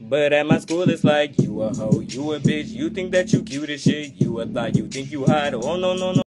But at my school it's like, you a hoe, you a bitch, you think that you cute as shit, you a thought, you think you hot, oh no no no.